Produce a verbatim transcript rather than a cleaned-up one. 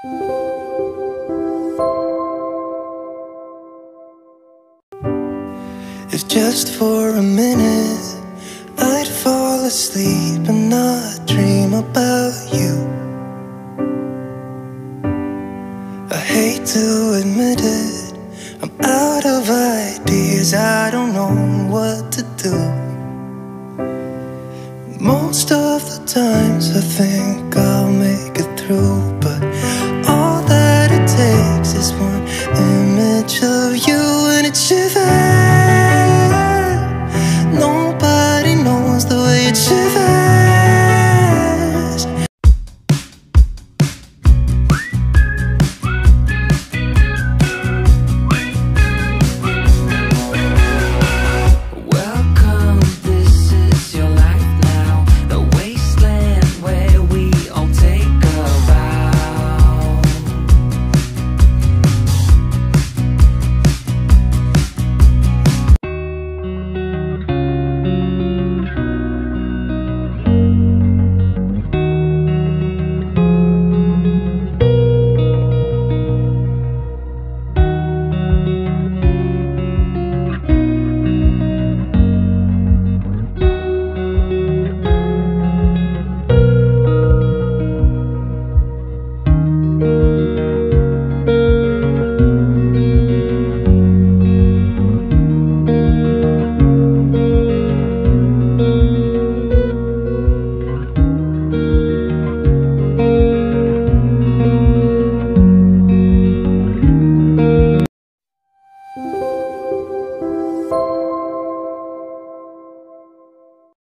If just for a minute I'd fall asleep and not dream about you. I hate to admit it, I'm out of ideas, I don't know what to do. Most of the times I think I'll make it through,